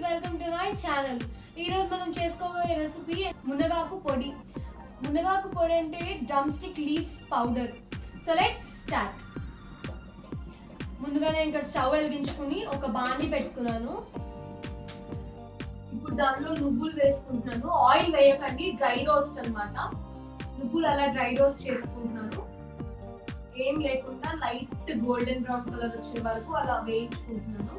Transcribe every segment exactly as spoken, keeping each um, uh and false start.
Welcome to my channel. ఈ రోజు మనం చేసుకోబోయే రెసిపీ మునగాకు పొడి. మునగాకు పొడి అంటే drumstick leaves powder. So let's start. ముందుగా నేను ఇక్కడ స్టవ్ వెలిగించుకుని ఒక బాండి పెట్టుకున్నాను. ఇప్పుడు దానిలో నువ్వులు వేసుకుంటున్నాను. ఆయిల్ వేయకండి, డ్రై రోస్ట్ అన్నమాట. నువ్వులు అలా డ్రై రోస్ట్ చేసుకుంటున్నాను. ఏం లేకుండా లైట్ గోల్డెన్ బ్రౌన్ కలర్ వచ్చే వరకు అలా వేయించుకుంటున్నాను.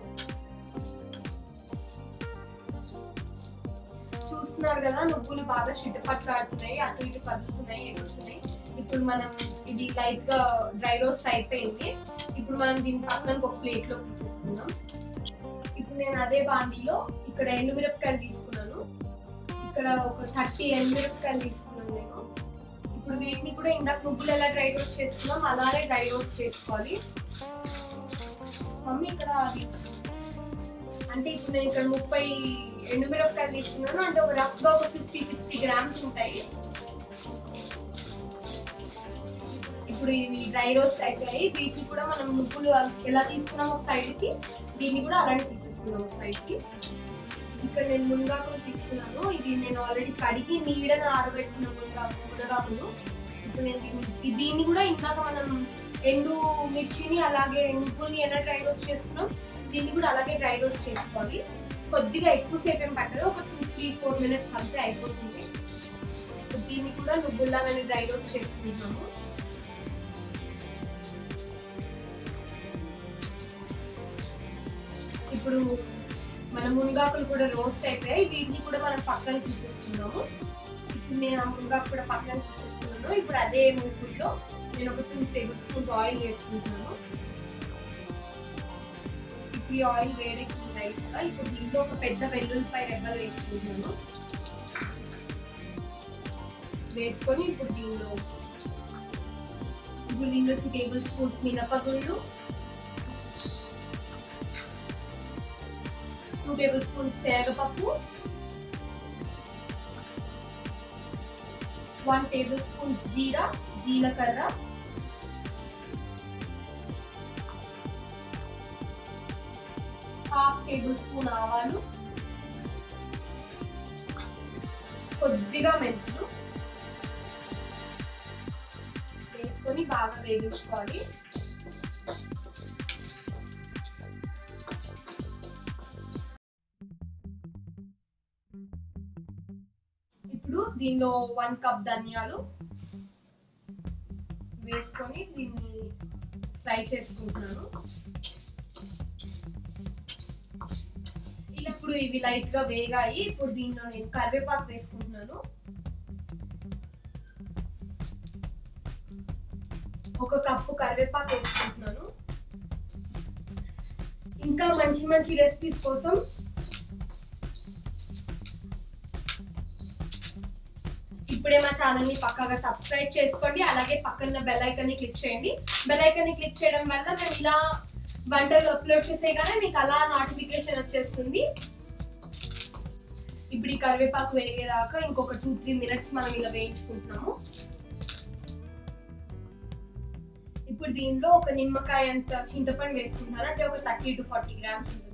చూస్తున్నారు కదా, నువ్వులు బాగా చిట్టపట్లాడుతున్నాయి, అటు ఇటు కదులుతున్నాయి, ఎగురుతున్నాయి. ఇప్పుడు మనం ఇది లైట్ గా డ్రై రోస్ట్ అయిపోయింది. ఇప్పుడు మనం దీని పక్కన ఒక ప్లేట్ లో తీసేసుకుందాం. ఇప్పుడు నేను అదే బాండీలో ఇక్కడ ఎండుమిరపకాయలు తీసుకున్నాను. ఇక్కడ ఒక థర్టీ ఎండుమిరపకాయలు తీసుకున్నాను నేను. ఇప్పుడు వీటిని కూడా ఇందాక నువ్వులు ఎలా డ్రై రోస్ట్ చేసుకున్నాం అలానే డ్రై రోస్ట్ చేసుకోవాలి. మమ్మీ ఇక్కడ అది అంటే ఇప్పుడు నేను ఇక్కడ ముప్పై ఎండుమిరపకాయలు తీసుకున్నాను, అంటే ఒక రఫ్ గా ఒక ఫిఫ్టీ సిక్స్టీ గ్రామ్స్ ఉంటాయి. ఇప్పుడు ఇవి డ్రై రోస్ట్ అయిపోయాయి. వీటిని కూడా మనం నువ్వులు ఎలా తీసుకున్నాం ఒక సైడ్ కి, దీన్ని కూడా అలానే తీసేసుకున్నాం ఒక సైడ్ కి. ఇక్కడ నేను మునగాకులు తీసుకున్నాను. ఇది నేను ఆల్రెడీ కడిగి నీడన ఆరబెట్టిన మునగాకు మునగాకులు. ఇప్పుడు నేను దీన్ని దీన్ని కూడా ఇందాక మనం ఎండు మిర్చిని అలాగే నువ్వుల్ని ఎలా డ్రై రోస్ట్ చేసుకున్నాం, దీన్ని కూడా అలాగే డ్రై రోస్ట్ చేసుకోవాలి. కొద్దిగా ఎక్కువసేపు ఏం పట్టదు, ఒక టూ త్రీ ఫోర్ మినిట్స్ అంతే అయిపోతుంది. దీన్ని కూడా నువ్వుల్లాగానే డ్రై రోస్ట్ చేసుకుంటున్నాము. ఇప్పుడు మన మునగాకులు కూడా రోస్ట్ అయిపోయాయి. వీటిని కూడా మనం పక్కన తీసేసుకున్నాము. ఇప్పుడు నేను ఆ మునగాకు కూడా పక్కన తీసేసుకున్నాను. ఇప్పుడు అదే నువ్వుల్లో నేను ఒక టూ టేబుల్ స్పూన్స్ ఆయిల్ వేసుకుంటున్నాను. ఇప్పుడు ఈ ఆయిల్ వేడెక్కింది రైట్గా. ఇప్పుడు దీంట్లో ఒక పెద్ద వెల్లుల్లిపాయ రెబ్బలు వేసుకుంటున్నాను. వేసుకొని ఇప్పుడు దీనిలో ఇప్పుడు దీనిలో టూ టేబుల్ స్పూన్స్ మినపగుళ్ళు, టూ టేబుల్ స్పూన్స్ శనగపప్పు, వన్ టేబుల్ స్పూన్ జీరా జీలకర్ర, హాఫ్ టేబుల్ స్పూన్ ఆవాలు, కొద్దిగా మెంతులు వేసుకొని బాగా వేగించుకోవాలి. ఇప్పుడు దీనిలో వన్ కప్ ధనియాలు వేసుకొని దీన్ని ఫ్రై చేసుకుంటున్నాను. ఇప్పుడు ఇవి లైట్ గా వేగాయి. ఇప్పుడు దీనిలో నేను కరివేపాకు వేసుకుంటున్నాను. ఒక కప్పు కరివేపాకు వేసుకుంటున్నాను. ఇంకా మంచి మంచి రెసిపీస్ కోసం ఇప్పుడే మా ఛానల్ ని పక్కాగా సబ్స్క్రైబ్ చేసుకోండి. అలాగే పక్కన బెల్ ఐకాన్ ని క్లిక్ చేయండి. బెల్ ఐకాన్ ని క్లిక్ చేయడం వల్ల మేము ఇలా వంటలు అప్లోడ్ చేసేగానే మీకు అలా నోటిఫికేషన్ వచ్చేస్తుంది. ఇప్పుడు ఈ కరివేపాకు వేగేదాకా ఇంకొక టూ త్రీ మినిట్స్ మనం ఇలా వేయించుకుంటున్నాము. ఇప్పుడు దీనిలో ఒక నిమ్మకాయ అంత చింతపండు వేసుకుంటున్నాను, అంటే ఒక థర్టీ టు ఫార్టీ గ్రామ్స్ ఉంటుంది.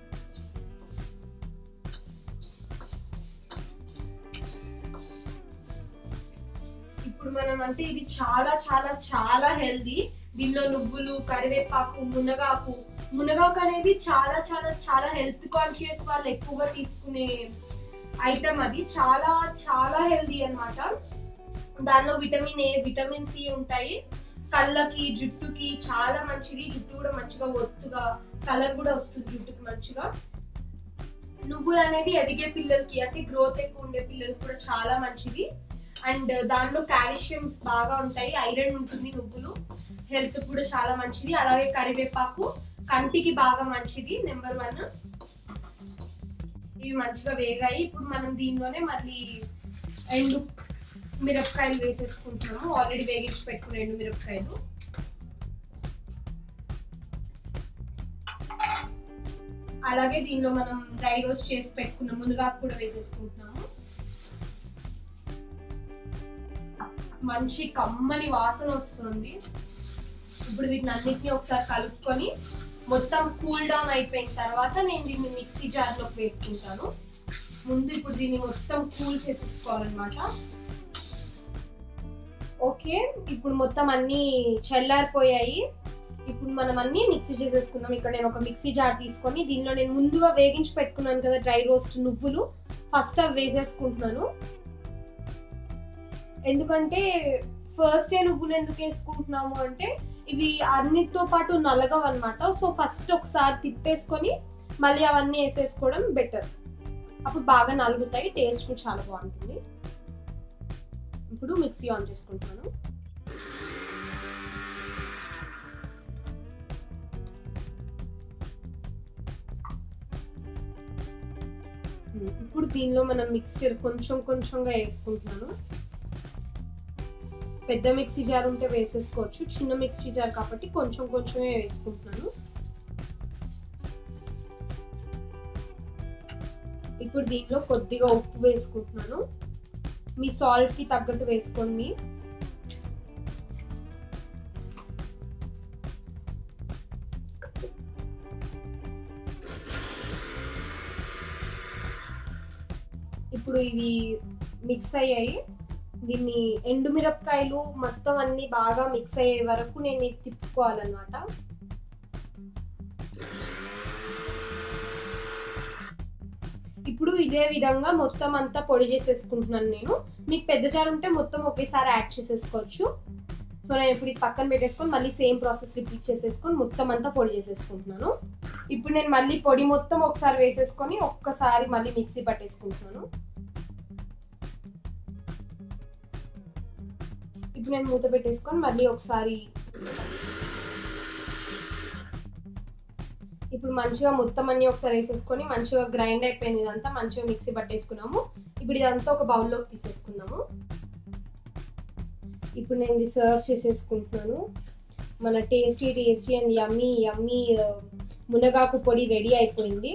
ఇప్పుడు మనం అంటే ఇది చాలా చాలా చాలా హెల్దీ. దీనిలో నువ్వులు, కరివేపాకు, మునగాకు మునగాకు అనేది చాలా చాలా చాలా హెల్త్ కాన్షియస్ వాళ్ళు ఎక్కువగా తీసుకునే ఐటమ్. అది చాలా చాలా హెల్దీ అన్నమాట. దానిలో విటమిన్ ఏ, విటమిన్ సి ఉంటాయి. కళ్ళకి, జుట్టుకి చాలా మంచిది. జుట్టు కూడా మంచిగా ఒత్తుగా కలర్ కూడా వస్తుంది జుట్టుకి మంచిగా. నువ్వులు అనేది ఎదిగే పిల్లలకి అంటే గ్రోత్ ఎక్కువ ఉండే పిల్లలకి కూడా చాలా మంచిది. అండ్ దానిలో కాల్షియంస్ బాగా ఉంటాయి, ఐరన్ ఉంటుంది. నువ్వులు హెల్త్ కూడా చాలా మంచిది. అలాగే కరివేపాకు కంటికి బాగా మంచిది, నెంబర్ వన్. ఇవి మంచిగా వేగాయి. ఇప్పుడు మనం దీనిలోనే మళ్ళీ ఎండు మిరపకాయలు వేసేసుకుంటున్నాము. ఆల్రెడీ వేగించి పెట్టుకున్న ఎండు మిరపకాయలు. అలాగే దీనిలో మనం డ్రై రోస్ట్ చేసి పెట్టుకున్న మునగాకు కూడా వేసేసుకుంటున్నాము. మంచి కమ్మని వాసన వస్తుంది. ఇప్పుడు వీటిని అన్నిటిని ఒకసారి కలుపుకొని మొత్తం కూల్ డౌన్ అయిపోయిన తర్వాత నేను దీన్ని మిక్సీ జార్లోకి వేసుకుంటాను. ముందు ఇప్పుడు దీన్ని మొత్తం కూల్ చేసేసుకోవాలన్నమాట. ఓకే, ఇప్పుడు మొత్తం అన్నీ చల్లారిపోయాయి. ఇప్పుడు మనం అన్నీ మిక్సీ చేసేసుకుందాం. ఇక్కడ నేను ఒక మిక్సీ జార్ తీసుకొని దీనిలో నేను ముందుగా వేగించి పెట్టుకున్నాను కదా డ్రై రోస్ట్ నువ్వులు, ఫస్ట్ అవి వేసేసుకుంటున్నాను. ఎందుకంటే ఫస్ట్ ఏ నువ్వులు ఎందుకు వేసుకుంటున్నాము అంటే ఇవి అన్నిటితో పాటు నలగవు అనమాట. సో ఫస్ట్ ఒకసారి తిప్పేసుకొని మళ్ళీ అవన్నీ వేసేసుకోవడం బెటర్. అప్పుడు బాగా నలుగుతాయి, టేస్ట్ కూడా చాలా బాగుంటుంది. ఇప్పుడు మిక్సీ ఆన్ చేసుకుంటాను. ఇప్పుడు దీనిలో మనం మిక్స్చర్ కొంచెం కొంచెంగా వేసుకుంటున్నాను. పెద్ద మిక్సీ జార్ ఉంటే వేసేసుకోవచ్చు, చిన్న మిక్సీ జార్ కాబట్టి కొంచెం కొంచెమే వేసుకుంటున్నాను. ఇప్పుడు దీనిలో కొద్దిగా ఉప్పు వేసుకుంటున్నాను. మీ సాల్ట్ కి తగ్గట్టు వేసుకోండి. ఇప్పుడు ఇవి మిక్స్ అయ్యాయి. దీన్ని ఎండుమిరపకాయలు మొత్తం అన్ని బాగా మిక్స్ అయ్యే వరకు నేను ఇది తిప్పుకోవాలన్నమాట. ఇప్పుడు ఇదే విధంగా మొత్తం అంతా పొడి చేసేసుకుంటున్నాను నేను. మీకు పెద్ద జార్ ఉంటే మొత్తం ఒకేసారి యాడ్ చేసేసుకోవచ్చు. సో నేను ఇప్పుడు ఇది పక్కన పెట్టేసుకొని మళ్ళీ సేమ్ ప్రాసెస్ రిపీట్ చేసేసుకొని మొత్తం అంతా పొడి చేసేసుకుంటున్నాను. ఇప్పుడు నేను మళ్ళీ పొడి మొత్తం ఒకసారి వేసేసుకొని ఒక్కసారి మళ్ళీ మిక్సీ పట్టేసుకుంటున్నాను. ఇప్పుడు నేను మూత పెట్టేసుకొని మళ్ళీ ఒకసారి ఇప్పుడు మంచిగా మొత్తం అన్ని ఒకసారి వేసేసుకొని మంచిగా గ్రైండ్ అయిపోయింది. ఇదంతా మంచిగా మిక్సీ పట్టేసుకున్నాము. ఇప్పుడు ఇదంతా ఒక బౌల్లోకి తీసేసుకుందాము. ఇప్పుడు నేను ఇది సర్వ్ చేసేసుకుంటున్నాను. మన tasty tasty and yummy yummy మునగాకు పొడి రెడీ అయిపోయింది.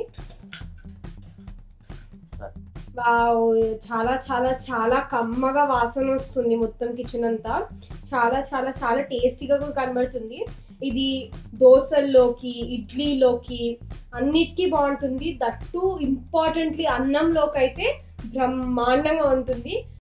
వావ్, చాలా చాలా చాలా కమ్మగా వాసన వస్తుంది. మొత్తం కిచెన్ అంతా చాలా చాలా చాలా టేస్టీగా కూడా కనబడుతుంది. ఇది దోశల్లోకి, ఇడ్లీలోకి అన్నిటికీ బాగుంటుంది. దట్టు ఇంపార్టెంట్లీ అన్నంలోకి అయితే బ్రహ్మాండంగా ఉంటుంది.